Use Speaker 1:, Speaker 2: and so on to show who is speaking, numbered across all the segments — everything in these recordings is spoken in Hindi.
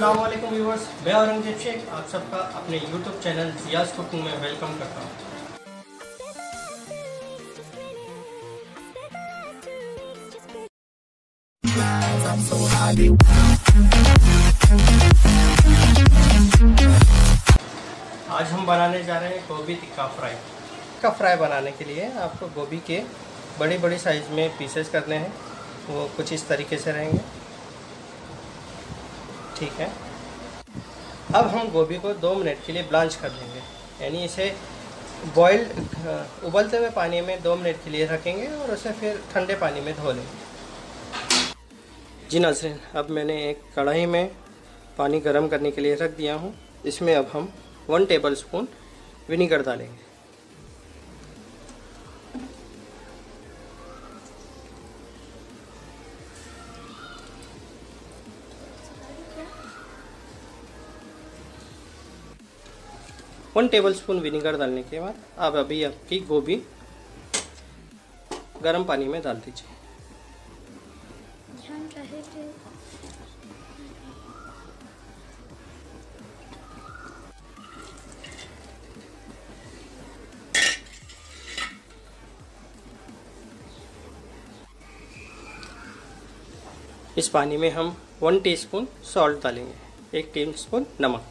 Speaker 1: अस्सलाम वालेकुम व्यूअर्स, मैं औरंगजेब शेख आप सबका अपने यूट्यूब चैनल जियाज कुकिंग में वेलकम करता हूँ। आज हम बनाने जा रहे हैं गोभी टिक्का फ्राई। टिक्का फ्राई बनाने के लिए आपको गोभी के बड़ी बड़ी साइज़ में पीसेस करने हैं। वो कुछ इस तरीके से रहेंगे, ठीक है। अब हम गोभी को 2 मिनट के लिए ब्लांच कर देंगे, यानी इसे बॉइल्ड उबलते हुए पानी में 2 मिनट के लिए रखेंगे और उसे फिर ठंडे पानी में धो लेंगे। जी नाज़रीन, अब मैंने एक कढ़ाई में पानी गर्म करने के लिए रख दिया हूँ। इसमें अब हम 1 टेबल स्पून विनीगर डालेंगे। वन टेबल स्पून विनीगर डालने के बाद अब अभी आपकी गोभी गर्म पानी में डाल दीजिए। इस पानी में हम 1 टीस्पून सॉल्ट डालेंगे, 1 टीस्पून नमक।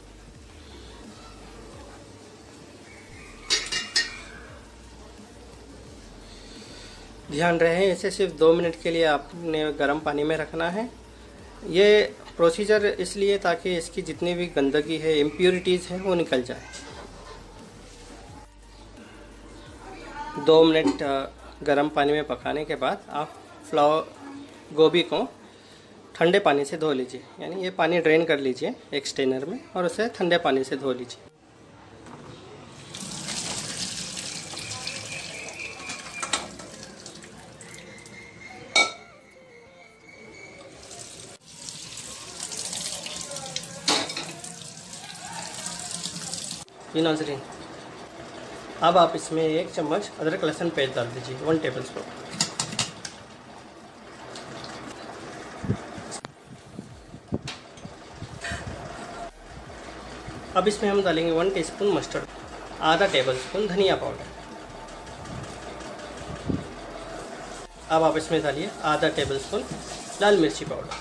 Speaker 1: ध्यान रहे इसे सिर्फ 2 मिनट के लिए आपने गर्म पानी में रखना है। ये प्रोसीजर इसलिए ताकि इसकी जितनी भी गंदगी है, इम्प्योरिटीज़ हैं, वो निकल जाए। 2 मिनट गर्म पानी में पकाने के बाद आप गोभी को ठंडे पानी से धो लीजिए, यानी ये पानी ड्रेन कर लीजिए एक स्ट्रेनर में और उसे ठंडे पानी से धो लीजिए। जी नाज़रीन, अब आप इसमें 1 चम्मच अदरक लहसुन पेस्ट डाल दीजिए, 1 टेबल स्पून। अब इसमें हम डालेंगे 1 टीस्पून मस्टर्ड, आधा टेबल स्पून धनिया पाउडर। अब आप इसमें डालिए आधा टेबल स्पून लाल मिर्ची पाउडर।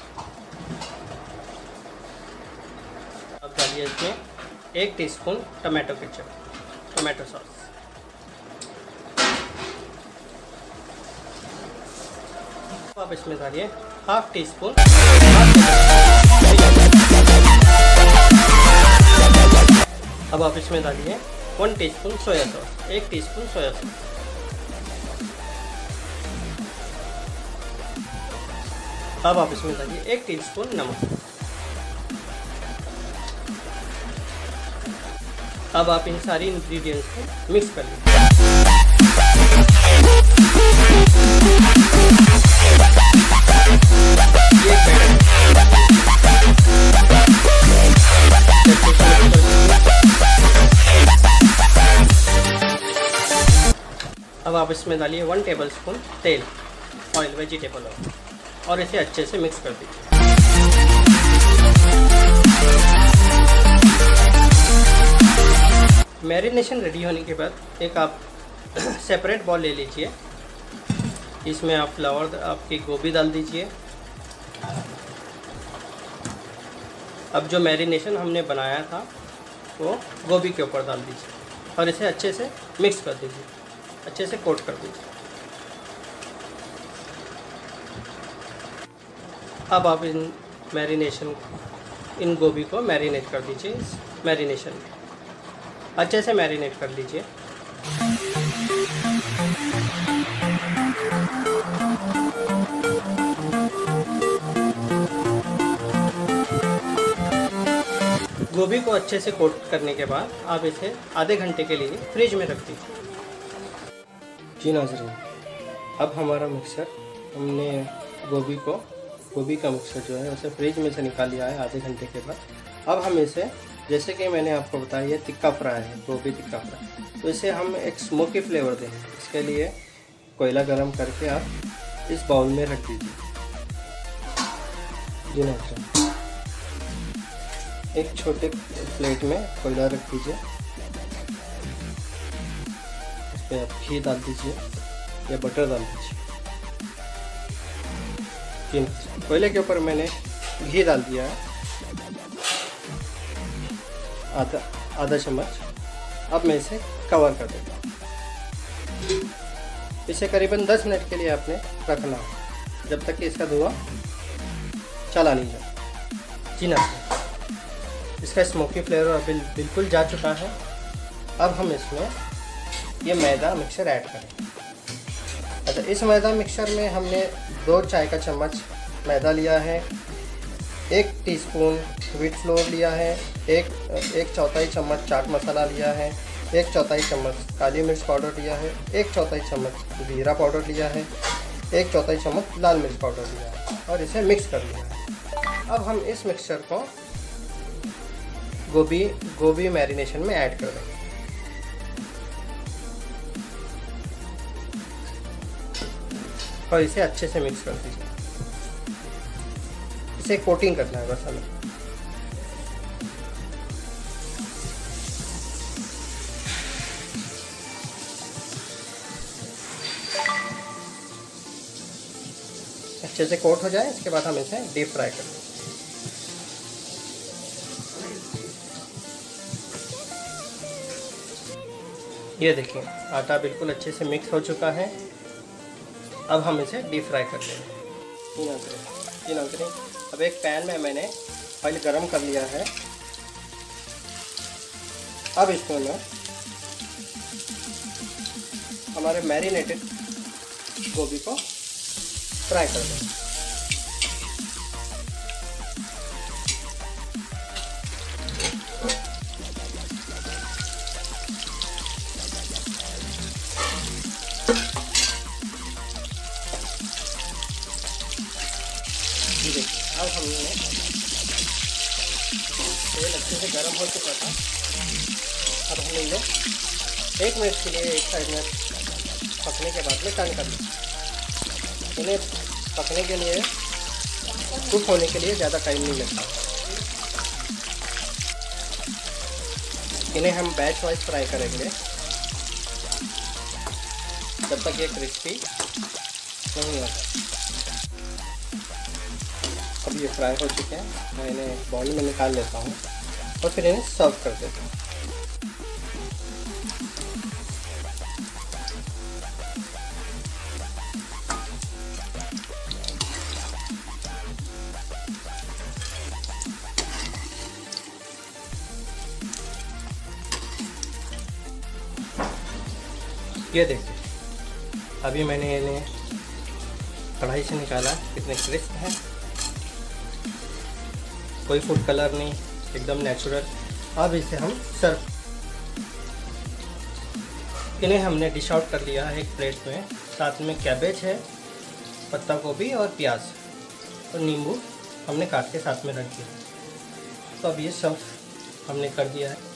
Speaker 1: अब डालिए इसमें 1 teaspoon tomato ketchup, tomato sauce. आप इसमें डालिए ½ टीस्पून। अब आप इसमें डालिए 1 teaspoon soya sauce, 1 teaspoon soya sauce. अब आप इसमें डालिए 1 टीस्पून नमक। अब आप इन सारी इंग्रेडिएंट्स को मिक्स कर लीजिए। अब आप इसमें डालिए 1 टेबल स्पून तेल, ऑयल, वेजिटेबल ऑयल, और इसे अच्छे से मिक्स कर दीजिए। मैरिनेशन रेडी होने के बाद एक आप सेपरेट बॉल ले लीजिए। इसमें आप आपकी गोभी डाल दीजिए। अब जो मैरिनेशन हमने बनाया था वो गोभी के ऊपर डाल दीजिए और इसे अच्छे से मिक्स कर दीजिए, अच्छे से कोट कर दीजिए। अब आप इन गोभी को मैरिनेट कर दीजिए। इस मैरिनेशन में अच्छे से मैरिनेट कर लीजिए। गोभी को अच्छे से कोट करने के बाद आप इसे आधे घंटे के लिए फ्रिज में रख दीजिए। जी नाज़रीन, अब हमारा मिक्सर, हमने गोभी का मिक्सर जो है उसे फ्रिज में से निकाल लिया है आधे घंटे के बाद। अब हम इसे, जैसे कि मैंने आपको बताया, ये टिक्का फ्राई है, गोभी टिक्का फ्राई, तो इसे हम एक स्मोकी फ्लेवर देंगे। इसके लिए कोयला गरम करके आप इस बाउल में रख दीजिए। जी नाज़रीन, एक छोटे प्लेट में कोयला रख दीजिए, इस पर आप घी डाल दीजिए या बटर डाल दीजिए। कोयले के ऊपर मैंने घी डाल दिया है, आधा चम्मच। अब मैं इसे कवर कर देता हूँ। इसे करीबन 10 मिनट के लिए आपने रखना है, जब तक कि इसका धुआं चला नहीं जाए। जी ना, इसका स्मोकी फ्लेवर बिल्कुल जा चुका है। अब हम इसमें ये मैदा मिक्सचर ऐड करें। अच्छा, इस मैदा मिक्सचर में हमने 2 चाय का चम्मच मैदा लिया है, 1 टीस्पून व्हीट फ्लोर लिया है, एक चौथाई चम्मच चाट मसाला लिया है, 1/4 चम्मच काली मिर्च पाउडर लिया है, 1/4 चम्मच जीरा पाउडर लिया है, 1/4 चम्मच लाल मिर्च पाउडर लिया है और इसे मिक्स कर लिया है। अब हम इस मिक्सचर को गोभी मैरिनेशन में ऐड कर देंगे। और इसे अच्छे से मिक्स कर दीजिए। इसे कोटिंग करना है बस हमें। अच्छे से कोट हो जाए, इसके बाद हम इसे डीप फ्राई कर देंगे। ये देखिए, आटा बिल्कुल अच्छे से मिक्स हो चुका है। अब हम इसे डीप फ्राई कर लेंगे। अब एक पैन में मैंने ऑयल गरम कर लिया है। अब इसमें मैं हमारे मैरिनेटेड गोभी को फ्राई कर देंगे। अब हमने तेल अच्छे से गर्म हो चुका था। अब हम इन्हें 1 मिनट के लिए एक साइड में पकने के बाद में टर्न कर लें। इन्हें पकने के लिए, कुक होने के लिए ज़्यादा टाइम नहीं लगता। इन्हें हम बैच वाइज फ्राई करेंगे जब तक ये क्रिस्पी नहीं होता। अब ये फ्राई हो चुके हैं, मैं इन्हें बाउल में निकाल लेता हूँ और फिर इन्हें सर्व कर देता हूँ। ये देखिए, अभी मैंने इन्हें कढ़ाई से निकाला, कितने क्रिस्प हैं, कोई फूड कलर नहीं, एकदम नेचुरल। अब इसे हम सर्व, इन्हें हमने डिश आउट कर लिया है एक प्लेट में। साथ में कैबेज है, पत्ता गोभी और प्याज और नींबू हमने काट के साथ में रख दिया। तो अब ये सर्व हमने कर दिया है।